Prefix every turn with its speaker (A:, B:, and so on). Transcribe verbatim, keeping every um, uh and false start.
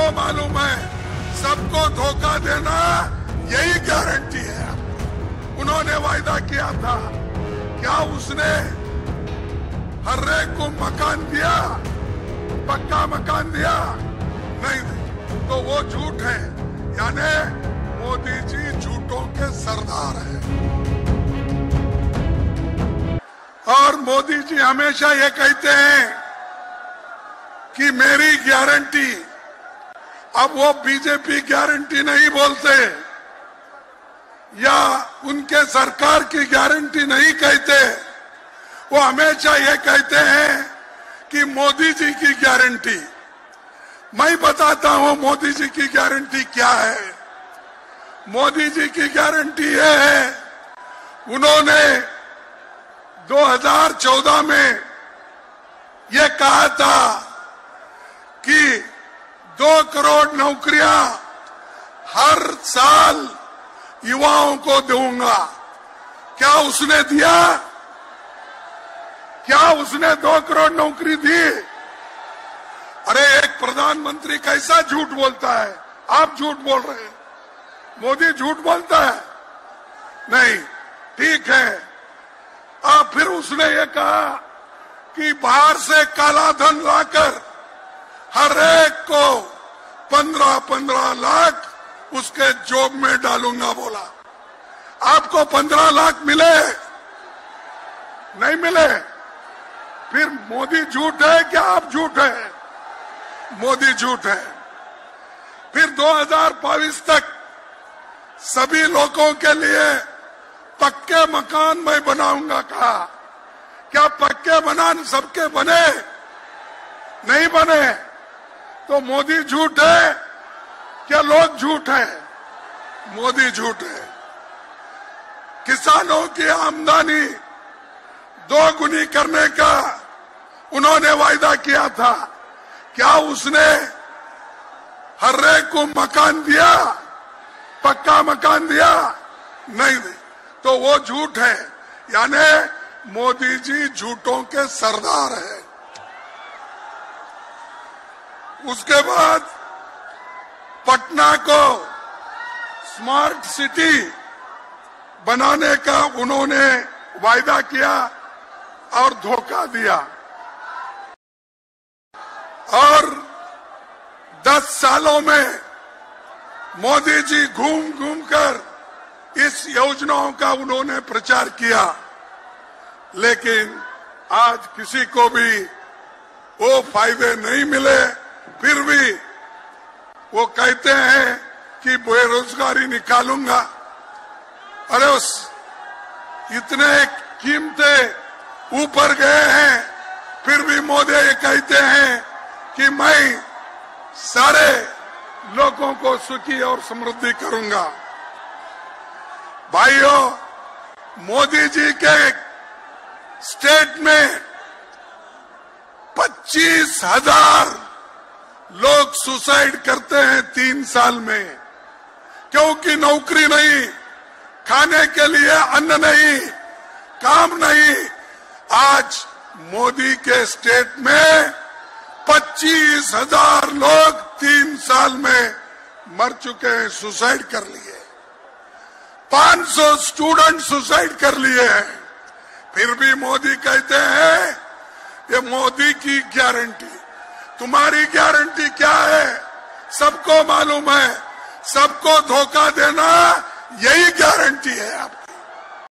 A: मालूम है सबको धोखा देना यही गारंटी है। उन्होंने वायदा किया था, क्या उसने हर एक को मकान दिया, पक्का मकान दिया? नहीं, नहीं। तो वो झूठ है, यानी मोदी जी झूठों के सरदार हैं। और मोदी जी हमेशा ये कहते हैं कि मेरी गारंटी, अब वो बीजेपी गारंटी नहीं बोलते या उनके सरकार की गारंटी नहीं कहते, वो हमेशा ये कहते हैं कि मोदी जी की गारंटी। मैं बताता हूं मोदी जी की गारंटी क्या है। मोदी जी की गारंटी ये है, उन्होंने दो हज़ार चौदह में ये कहा था कि दो करोड़ नौकरियां हर साल युवाओं को दूंगा। क्या उसने दिया? क्या उसने दो करोड़ नौकरी दी? अरे एक प्रधानमंत्री कैसा झूठ बोलता है? आप झूठ बोल रहे हैं, मोदी झूठ बोलता है? नहीं, ठीक है। अब फिर उसने ये कहा कि बाहर से काला धन लाकर हर एक को पंद्रह पंद्रह लाख उसके जॉब में डालूंगा बोला। आपको पंद्रह लाख मिले? नहीं मिले। फिर मोदी झूठ है क्या आप झूठ है? मोदी झूठ है। फिर दो हज़ार बाईस तक सभी लोगों के लिए पक्के मकान मैं बनाऊंगा कहा। क्या पक्के मकान सबके बने? नहीं बने। तो मोदी झूठ है क्या लोग झूठ है? मोदी झूठ है। किसानों की आमदनी दोगुनी करने का उन्होंने वायदा किया था, क्या उसने हर एक को मकान दिया, पक्का मकान दिया? नहीं, नहीं। तो वो झूठ है, यानी मोदी जी झूठों के सरदार हैं। उसके बाद पटना को स्मार्ट सिटी बनाने का उन्होंने वायदा किया और धोखा दिया। और दस सालों में मोदी जी घूम घूम कर इस योजनाओं का उन्होंने प्रचार किया, लेकिन आज किसी को भी वो फायदे नहीं मिले। फिर भी वो कहते हैं कि बेरोजगारी निकालूंगा। अरे उस इतने कीमतें ऊपर गए हैं, फिर भी मोदी ये कहते हैं कि मैं सारे लोगों को सुखी और समृद्धि करूंगा। भाइयों, मोदी जी के स्टेट में पच्चीस हजार लोग सुसाइड करते हैं तीन साल में, क्योंकि नौकरी नहीं, खाने के लिए अन्न नहीं, काम नहीं। आज मोदी के स्टेट में पच्चीस हजार लोग तीन साल में मर चुके हैं, सुसाइड कर लिए। पाँच सौ स्टूडेंट सुसाइड कर लिए हैं। फिर भी मोदी कहते हैं ये मोदी की गारंटी। तुम्हारी गारंटी क्या है? सबको मालूम है सबको धोखा देना